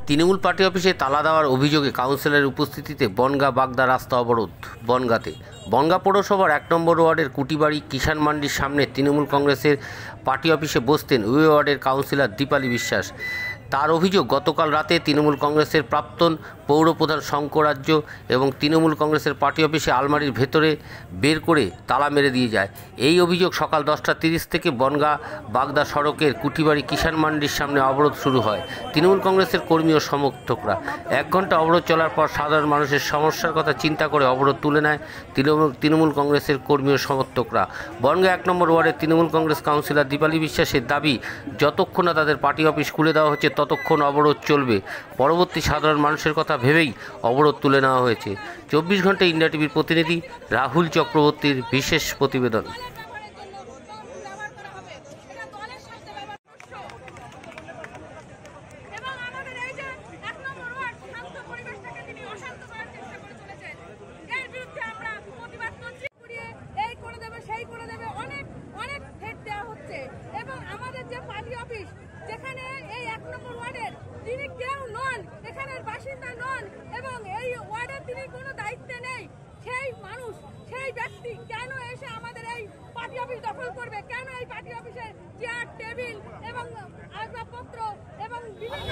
Trinamool party অফিসে তালা দেওয়ার অভিযোগে কাউন্সিলরের উপস্থিতিতে বনগাঁ বাগদা রাস্তা অবরোধ। বনগাঁ পৌরসভার 1 নম্বর ওয়ার্ডের কুটিবাড়ি কিষাণ মান্ডির সামনে তৃণমূল কংগ্রেসের পার্টি অফিসে বসতেন ওই ওয়ার্ডের কাউন্সিলর দীপালি বিশ্বাস। তার অভিযোগ, গতকাল রাতে তৃণমূল কংগ্রেসের প্রাক্তন পৌরপ্রধান শঙ্করাজ্য এবং তৃণমূল কংগ্রেসের পার্টি অফিসে আলমারির ভেতরে বের করে তালা মেরে দিয়ে যায়। এই অভিযোগ সকাল 10টা 30 থেকে বনগাঁ বাগদা সড়কের কুটিবাড়ি কিষাণ মান্ডির সামনে অবরোধ শুরু হয়। তৃণমূল কংগ্রেসের কর্মী ও সমর্থকরা 1 ঘন্টা অবরোধ চলার পর সাধারণ মানুষের সমস্যার কথা চিন্তা করে অবরোধ তুলে নেয় তৃণমূল কংগ্রেসের কর্মী ও সমর্থকরা। বনগাঁ 1 নম্বর ওয়ার্ডের তৃণমূল কংগ্রেস কাউন্সিলর দীপালি বিশ্বাসের দাবি, যতক্ষণ না তাদের পার্টি অফিস খুলে দেওয়া হচ্ছে ততক্ষণ অবরোধ চলবে। পরবর্তী সাধারণ মানুষের কথা ভেবেই অবরোধ তুলে নেওয়া হয়েছে। 24 ঘন্টা ইন্ডিয়া টিভির প্রতিনিধি রাহুল চক্রবর্তীর বিশেষ প্রতিবেদন। যেখানে এই 1 নম্বর ওয়ার্ডের তিনি কেউ নন, এখানের বাসিন্দা নন এবং এই ওয়ার্ডের তিনি কোনো দায়িত্বে নেই, সেই মানুষ সেই ব্যক্তি কেন এসে আমাদের এই পার্টি অফিস দখল করবে? কেন এই পার্টি অফিসের চেয়ার টেবিল এবং আসবাবপত্র এবং বিভিন্ন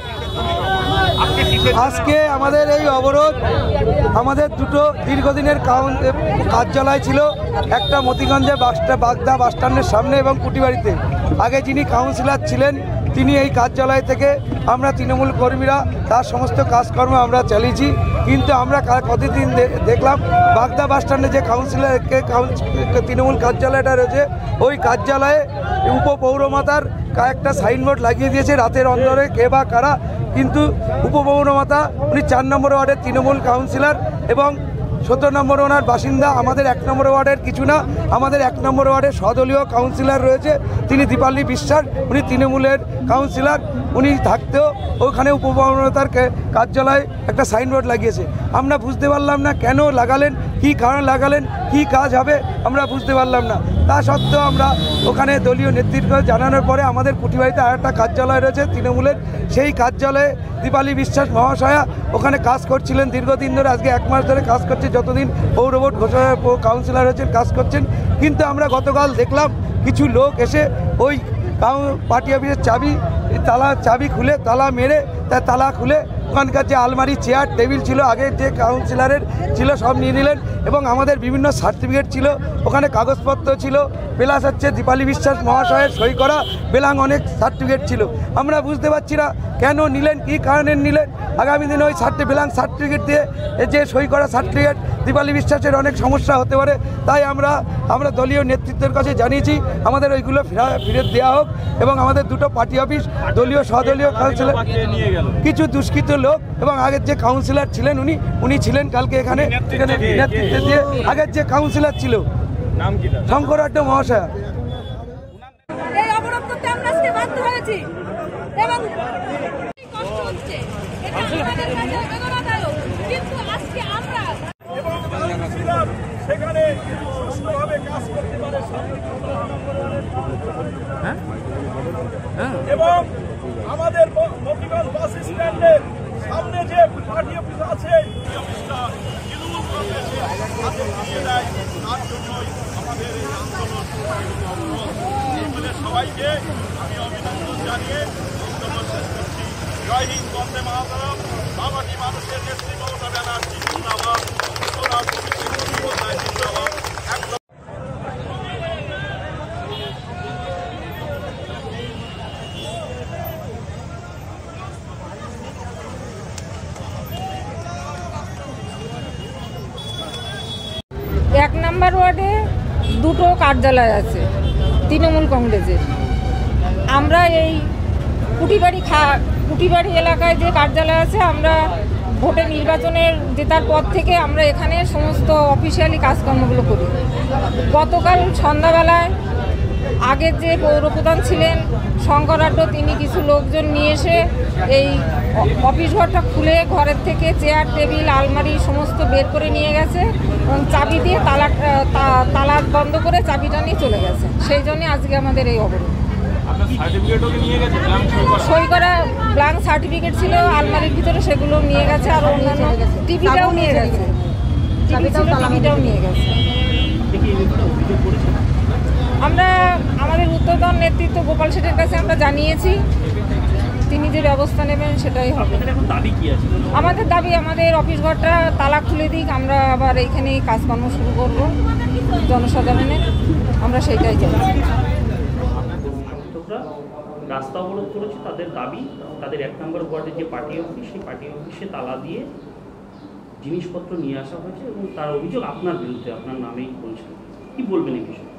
আজকে আমাদের এই অবরোধ, আমাদের দুটো দীর্ঘদিনের কার্যালয় ছিল, একটা মতিগঞ্জে বাগদা বাসস্ট্যান্ডের সামনে এবং কুটিবাড়িতে। আগে যিনি কাউন্সিলর ছিলেন তিনি এই কার্যালয় থেকে আমরা তৃণমূল কর্মীরা তার সমস্ত কাজকর্ম আমরা চালিয়েছি। কিন্তু আমরা কতদিন দেখলাম বাগদা বাসস্ট্যান্ডে যে কাউন্সিলরকে তৃণমূল কার্যালয়টা রয়েছে, ওই কার্যালয়ে উপপৌরমাতার একটা সাইনবোর্ড লাগিয়ে দিয়েছে রাতের অন্ধরে কে বা কারা। কিন্তু উপপৌরমাতা উনি 4 নম্বর ওয়ার্ডের তৃণমূল কাউন্সিলর এবং 17 নম্বর ওনার বাসিন্দা। আমাদের 1 নম্বর ওয়ার্ডের কিছু না, আমাদের 1 নম্বর ওয়ার্ডের সদলীয় কাউন্সিলর রয়েছে, তিনি দীপালি বিশ্বাস, উনি তৃণমূলের কাউন্সিলর। উনি থাকতেও ওখানে উপপৌরমাতার কার্যালয়ে একটা সাইনবোর্ড লাগিয়েছে। আমরা বুঝতে পারলাম না কেন লাগালেন, কী কারণ লাগালেন, কী কাজ হবে আমরা বুঝতে পারলাম না। তা সত্ত্বেও আমরা ওখানে দলীয় নেতৃত্ব জানানোর পরে আমাদের কুটিবাড়িতে আরেকটা কার্যালয় রয়েছে তৃণমূলের, সেই কার্যালয়ে দীপালি বিশ্বাস মহাশয়া ওখানে কাজ করছিলেন দীর্ঘদিন ধরে, আজকে 1 মাস ধরে কাজ করছে, যতদিন পৌরবোর্ড ঘোষণা কাউন্সিলর হয়েছেন কাজ করছেন। কিন্তু আমরা গতকাল দেখলাম কিছু লোক এসে ওই পার্টি অফিসের চাবি খুলে তালা মেরে তালা খুলে ওখানকার যে আলমারি চেয়ার টেবিল ছিল আগের যে কাউন্সিলরের ছিল সব নিয়ে নিলেন এবং আমাদের বিভিন্ন সার্টিফিকেট ছিল, ওখানে কাগজপত্র ছিল, প্লাস হচ্ছে দীপালি বিশ্বাস মহাশয়ের সই করা বেলাং অনেক সার্টিফিকেট ছিল। আমরা বুঝতে পারছি না কেন নিলেন, কী কারণে নিলেন। আগামী দিনে ওই বেলাং সার্টিফিকেট দিয়ে যে সই করা সার্টিফিকেট দীপালি বিশ্বাসের অনেক সমস্যা হতে পারে। তাই আমরা দলীয় নেতৃত্বের কাছে জানিয়েছি আমাদের ওইগুলো ফিরে দেওয়া হোক এবং আমাদের দুটো পার্টি অফিস দলীয় সদলীয় কাউন্সিলর কিছু দুষ্কৃত লোক এবং আগের যে কাউন্সিলর ছিলেন উনি ছিলেন কালকে এখানে নেতৃত্ব দিয়ে, আগের যে কাউন্সিলর ছিল শঙ্করাজ্য মহাশয়। এই অবরোধ করতে আমরা আজকে বাধ্য হয়েছি এবং কষ্ট হচ্ছে, এটা আমাদের কাছে বেদনাদায়ক। কিন্তু আজকে আমরা সেখানে সুস্থভাবে কাজ করতে পারে এবং আমাদের মতিগঞ্জ বাস স্ট্যান্ডের সামনে যে পার্টি অফিস আছে আমাদের এই আন্দোলন। সবাইকে আমি অভিনন্দন জানিয়ে আন্দোলন শেষ করছি। জয় হিন্দ, বন্দে মাতরম। বাবাটি মানুষের নেত্রী মমতা ব্যানার্জি জিন্দাবাদ। এক নম্বর ওয়ার্ডে দুটো কার্যালয় আছে তৃণমূল কংগ্রেসের। আমরা এই কুটিবাড়ি এলাকায় যে কার্যালয় আছে, আমরা ভোটে নির্বাচনের জেতার পর থেকে আমরা এখানে সমস্ত অফিসিয়ালি কাজকর্মগুলো করি। গতকাল সন্ধ্যাবেলায় আগের যে পৌরপ্রধান ছিলেন শঙ্করাঢ্য, তিনি কিছু লোকজন নিয়ে এসে এই অফিস ঘরটা খুলে ঘরের থেকে চেয়ার টেবিল আলমারি সমস্ত বের করে নিয়ে গেছে এবং চাবি দিয়ে তালা বন্ধ করে চাবিটা নিয়ে চলে গেছে। সেই জন্যে আজকে আমাদের এই অবরোধ। সই করা ব্ল্যাঙ্ক সার্টিফিকেট ছিল আলমারির ভিতরে, সেগুলো নিয়ে গেছে। আর অন্যান্য টিভিটাও নিয়ে গেছে, টিভিটাও নিয়ে গেছে। আমরা আমাদের উদ্বোধন নেতৃত্ব গোপাল শেঠের কাছে আমরা জানিয়েছি, তিনি যে ব্যবস্থা নেবেন সেটাই হবে। আমাদের দাবি আমাদের অফিস ঘরটা তালা খুলে দিক, আমরা আবার এইখানেই কাজকর্ম শুরু করব জনসাধারণের, আমরা সেইটাই চাই। রাস্তা অবরোধ করেছে, তাদের দাবি তাদের 1 নম্বর ওয়ার্ডের যে পার্টি অফিস, সেই পার্টি অফিসে তালা দিয়ে জিনিসপত্র নিয়ে আসা হয়েছে এবং তার অভিযোগ আপনার বিরুদ্ধে, আপনার নামেই বলছেন। কি বলবেন এই বিষয়ে?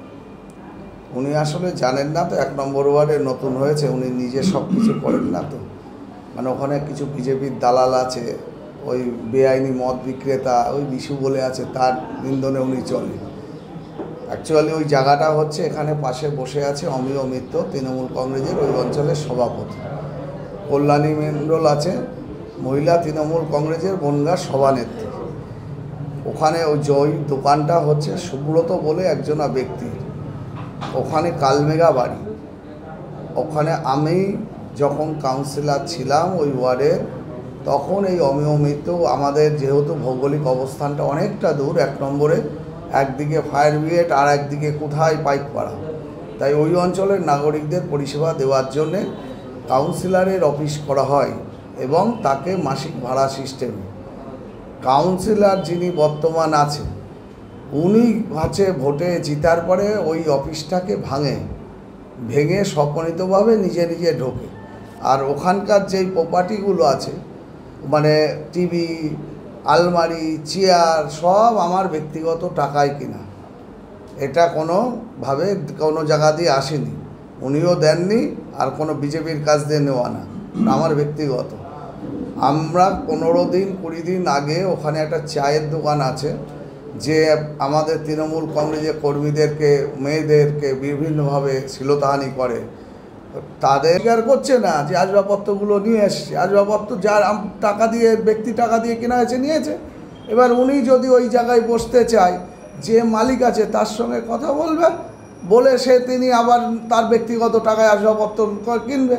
উনি আসলে জানেন না তো, 1 নম্বর ওয়ার্ডে নতুন হয়েছে, উনি নিজে সব কিছু করেন না তো। মানে ওখানে কিছু বিজেপির দালাল আছে, ওই বেআইনি মদ বিক্রেতা, ওই বিশু বলে আছে, তার নিন্দনে উনি চলে। অ্যাকচুয়ালি ওই জায়গাটা হচ্ছে, এখানে পাশে বসে আছে অমিয় মিত্র, তৃণমূল কংগ্রেসের ওই অঞ্চলের সভাপতি। কল্যাণী মণ্ডল আছে, মহিলা তৃণমূল কংগ্রেসের বনগাঁ সভানেত্রী। ওখানে ওই দোকানটা হচ্ছে সুব্রত বলে একজনা ব্যক্তি, ওখানে কালমেঘা বাড়ি। ওখানে আমি যখন কাউন্সিলর ছিলাম ওই ওয়ার্ডের, তখন এই অমিয় মিত্র, আমাদের যেহেতু ভৌগোলিক অবস্থানটা অনেকটা দূর, 1 নম্বরে একদিকে ফায়ার ব্রিগেড আর একদিকে কোথায় পাইপ পাড়া, তাই ওই অঞ্চলের নাগরিকদের পরিষেবা দেওয়ার জন্যে কাউন্সিলরের অফিস করা হয় এবং তাকে মাসিক ভাড়া সিস্টেমে। কাউন্সিলর যিনি বর্তমান আছে, উনি হচ্ছে ভোটে জিতার পরে ওই অফিসটাকে ভেঙে স্বপ্নিতভাবে নিজে নিজে ঢোকে। আর ওখানকার যেই প্রপার্টিগুলো আছে, মানে টিভি, আলমারি, চেয়ার, সব আমার ব্যক্তিগত টাকায় কিনা। এটা কোনোভাবে কোনো জায়গা দিয়ে আসেনি, উনিও দেননি, আর কোনো বিজেপির কাজ দিয়ে নেওয়া না, আমার ব্যক্তিগত। আমরা 15 দিন 20 দিন আগে ওখানে একটা চায়ের দোকান আছে, যে আমাদের তৃণমূল কংগ্রেসের কর্মীদেরকে, মেয়েদেরকে বিভিন্নভাবে শ্লীলতাহানি করে, তাদের স্বীকার করছে না যে আসবাবপত্রগুলো নিয়ে এসছে। আসবাবপত্র যার টাকা দিয়ে, ব্যক্তি টাকা দিয়ে কেনা হয়েছে, নিয়েছে। এবার উনি যদি ওই জায়গায় বসতে চায়, যে মালিক আছে তার সঙ্গে কথা বলবে, বলে তিনি আবার তার ব্যক্তিগত টাকায় আসবাবপত্র কিনবে।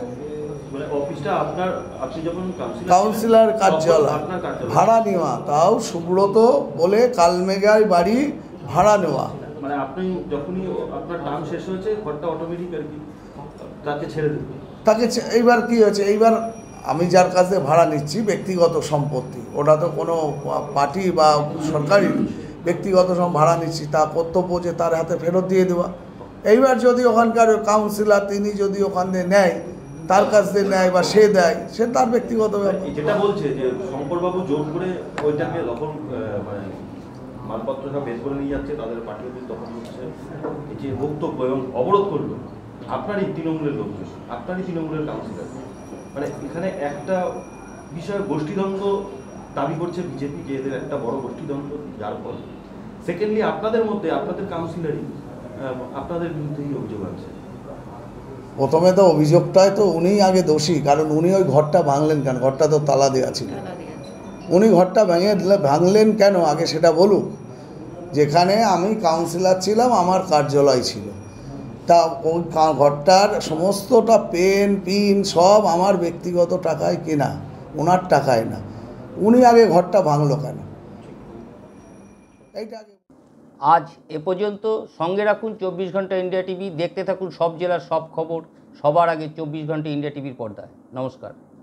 কাউন্সিলর কার্যালয় ভাড়া নেওয়া, তাও সুব্রত বলে কালমেঘায় বাড়ি ভাড়া নেওয়া। মানে আপনি যখনই আপনার টার্ম শেষ হয়েছে, ঘরটা অটোমেটিক আর কি তাকে ছেড়ে দেবে। এইবার কি হয়েছে, এইবার আমি যার কাছে ভাড়া নিচ্ছি ব্যক্তিগত সম্পত্তি, ওটা তো কোনো পার্টি বা সরকারি ব্যক্তিগত ভাড়া নিচ্ছি, তা কর্তব্য যে তার হাতে ফেরত দিয়ে দেওয়া। এইবার যদি ওখানকার কাউন্সিলর তিনি যদি ওখান দিয়ে নেয়, তার কাছ থেকে নেয় বা সে দেয়, সে তার ব্যক্তিগত ব্যাপার। যেটা বলছে যে শঙ্করবাবু জোর করে ওইটাকে দখল, মানে মালপত্রটা বের করে নিয়ে যাচ্ছে, তাদের পার্টি অফিস দখল করছে, এই যে বক্তব্য এবং অবরোধ করলো আপনারই তৃণমূলের লোকজন, আপনারই তৃণমূলের কাউন্সিলর। মানে এখানে একটা বিষয় গোষ্ঠীদ্বন্দ্ব দাবি করছে বিজেপি, যে এদের একটা বড় গোষ্ঠীদ্বন্দ্ব, যার ফল সেকেন্ডলি আপনাদের মধ্যে, আপনাদের কাউন্সিলরই আপনাদের বিরুদ্ধেই অভিযোগ আছে। প্রথমে তো অভিযোগটাই তো উনিই আগে দোষী, কারণ উনি ওই ঘরটা ভাঙলেন কেন? ঘরটা তো তালা দেওয়া ছিল, উনি ঘরটা ভাঙলেন কেন আগে সেটা বলুক। যেখানে আমি কাউন্সিলর ছিলাম, আমার কার্যালয় ছিল, তা ওই ঘরটার সমস্তটা পেন পিন সব আমার ব্যক্তিগত টাকায় কেনা, ওনার টাকায় না। উনি আগে ঘরটা ভাঙলো কেন? এইটা আগে। আজ এ পর্যন্ত। সঙ্গে রাখুন 24 ঘন্টা ইন্ডিয়া টিভি। দেখতে থাকুন সব জেলার সব খবর সবার আগে 24 ঘন্টা ইন্ডিয়া টিভির পর্দায়। নমস্কার।